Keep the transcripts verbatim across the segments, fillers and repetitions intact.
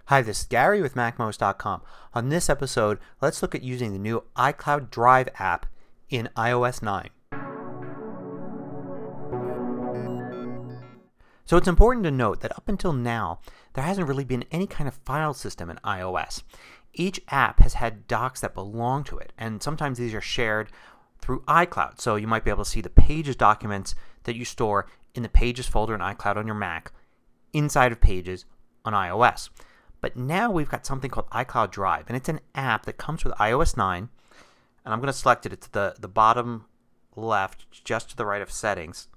Hi, this is Gary with Mac Most dot com. On this episode, let's look at using the new iCloud Drive app in i O S nine. So it's important to note that up until now, there hasn't really been any kind of file system in iOS. Each app has had docs that belong to it, and sometimes these are shared through iCloud. So you might be able to see the Pages documents that you store in the Pages folder in iCloud on your Mac inside of Pages on iOS. But now we've got something called iCloud Drive, and it's an app that comes with i O S nine, and I'm going to select it. It's the, the bottom left, just to the right of settings.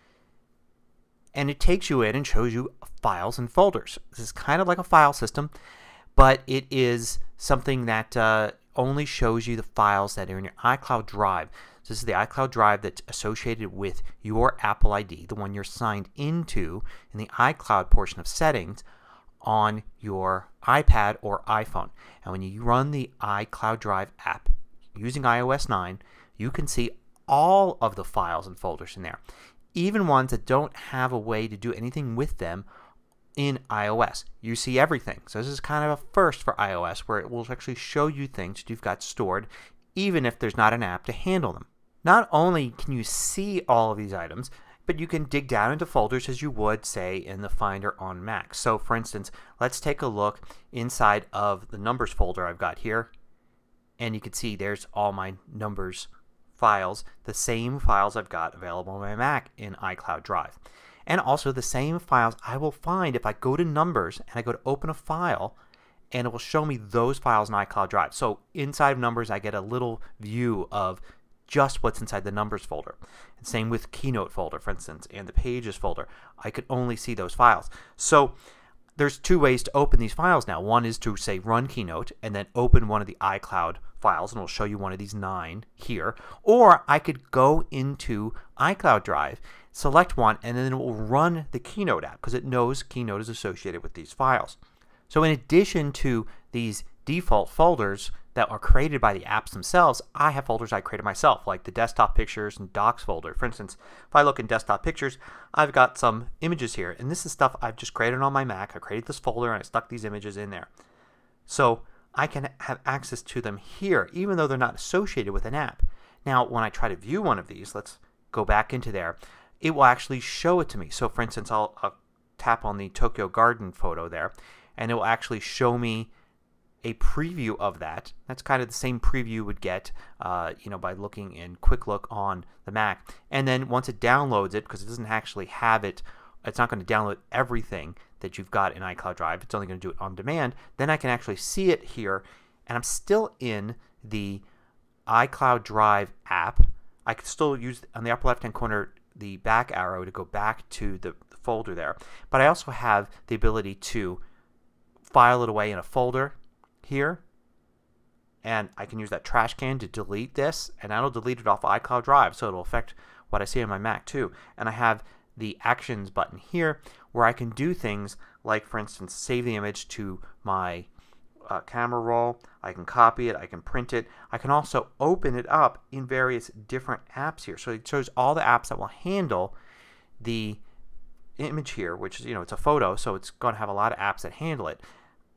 And it takes you in and shows you files and folders. This is kind of like a file system, but it is something that uh, only shows you the files that are in your iCloud Drive. So this is the iCloud Drive that's associated with your Apple I D, the one you're signed into in the iCloud portion of settings on your iPad or iPhone. And when you run the iCloud Drive app using i O S nine, you can see all of the files and folders in there, even ones that don't have a way to do anything with them in iOS. You see everything. So this is kind of a first for iOS, where it will actually show you things that you've got stored even if there's not an app to handle them. Not only can you see all of these items, but you can dig down into folders as you would, say, in the Finder on Mac. So for instance, let's take a look inside of the Numbers folder I've got here, and you can see there's all my Numbers files, the same files I've got available on my Mac in iCloud Drive. And also the same files I will find if I go to Numbers and I go to open a file, and it will show me those files in iCloud Drive. So inside of Numbers I get a little view of just what's inside the Numbers folder. And same with Keynote folder, for instance, and the Pages folder. I could only see those files. So there's two ways to open these files now. One is to, say, run Keynote and then open one of the iCloud files, and it will show you one of these nine here. Or I could go into iCloud Drive, select one, and then it will run the Keynote app because it knows Keynote is associated with these files. So in addition to these default folders that are created by the apps themselves, I have folders I created myself, like the Desktop Pictures and Docs folder. For instance, if I look in Desktop Pictures, I've got some images here, and this is stuff I've just created on my Mac. I created this folder and I stuck these images in there. So I can have access to them here even though they're not associated with an app. Now when I try to view one of these, let's go back into there, it will actually show it to me. So for instance, I'll, I'll tap on the Tokyo Garden photo there, and it will actually show me a preview of that. That's kind of the same preview you would get uh, you know, by looking in Quick Look on the Mac. And then once it downloads it, because it doesn't actually have it, it's not going to download everything that you've got in iCloud Drive. It's only going to do it on demand. Then I can actually see it here, and I'm still in the iCloud Drive app. I can still use on the upper left hand corner the back arrow to go back to the folder there. But I also have the ability to file it away in a folder here, and I can use that trash can to delete this, and that'll delete it off iCloud Drive, so it'll affect what I see on my Mac too. And I have the Actions button here where I can do things like, for instance, save the image to my uh, camera roll. I can copy it, I can print it. I can also open it up in various different apps here. So it shows all the apps that will handle the image here, which is, you know, it's a photo, so it's going to have a lot of apps that handle it.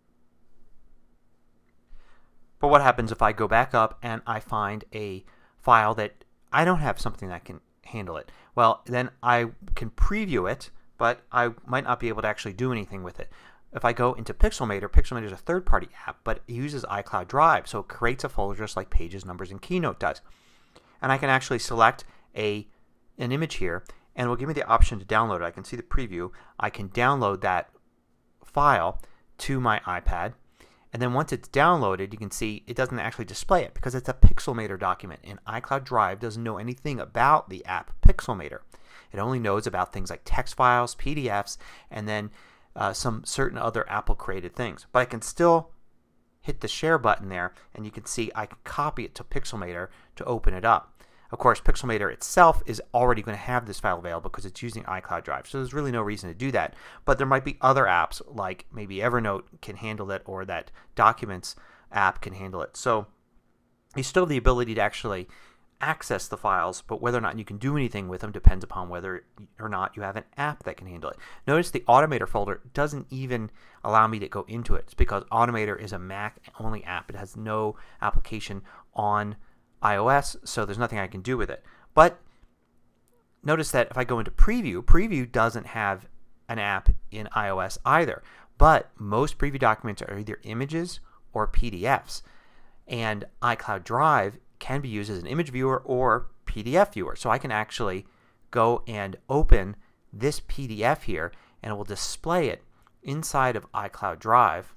But what happens if I go back up and I find a file that I don't have something that can handle it? Well, then I can preview it, but I might not be able to actually do anything with it. If I go into Pixelmator, Pixelmator is a third-party app, but it uses iCloud Drive, so it creates a folder just like Pages, Numbers, and Keynote does. And I can actually select a an image here, and it will give me the option to download it. I can see the preview. I can download that file to my iPad. And then once it's downloaded, you can see it doesn't actually display it because it's a Pixelmator document, and iCloud Drive doesn't know anything about the app Pixelmator. It only knows about things like text files, P D Fs, and then uh, some certain other Apple created things. But I can still hit the share button there, and you can see I can copy it to Pixelmator to open it up. Of course, Pixelmator itself is already going to have this file available because it's using iCloud Drive, so there's really no reason to do that. But there might be other apps, like maybe Evernote can handle it, or that Documents app can handle it. So you still have the ability to actually access the files, but whether or not you can do anything with them depends upon whether or not you have an app that can handle it. Notice the Automator folder doesn't even allow me to go into it. It's because Automator is a Mac only app. It has no application on iOS, so there's nothing I can do with it. But notice that if I go into Preview, Preview doesn't have an app in iOS either. But most Preview documents are either images or P D Fs. And iCloud Drive can be used as an image viewer or P D F viewer. So I can actually go and open this P D F here and it will display it inside of iCloud Drive.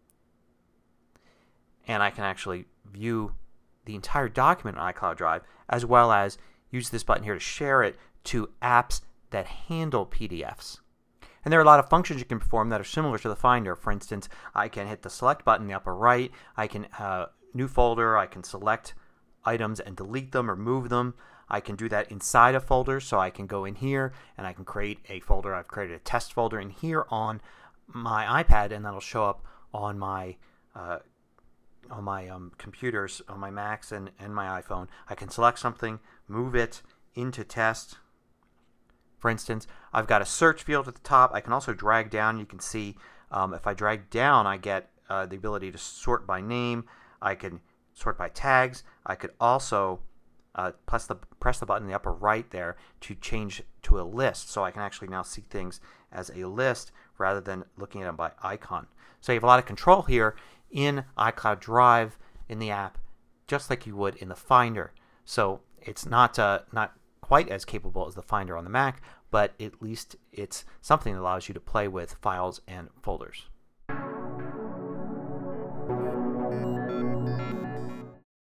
And I can actually view the entire document in iCloud Drive, as well as use this button here to share it to apps that handle P D Fs. And there are a lot of functions you can perform that are similar to the Finder. For instance, I can hit the select button in the upper right. I can uh, new folder. I can select items and delete them or move them. I can do that inside of folders, so I can go in here and I can create a folder. I've created a test folder in here on my iPad, and that'll show up on my uh, on my um, computers, on my Macs and, and my iPhone. I can select something, move it into test. For instance, I've got a search field at the top. I can also drag down. You can see um, if I drag down, I get uh, the ability to sort by name. I can sort by tags. I could also uh, press the press the button in the upper right there to change to a list, so I can actually now see things as a list rather than looking at them by icon. So you have a lot of control here in iCloud Drive in the app, just like you would in the Finder. So it's not uh, not quite as capable as the Finder on the Mac, but at least it's something that allows you to play with files and folders.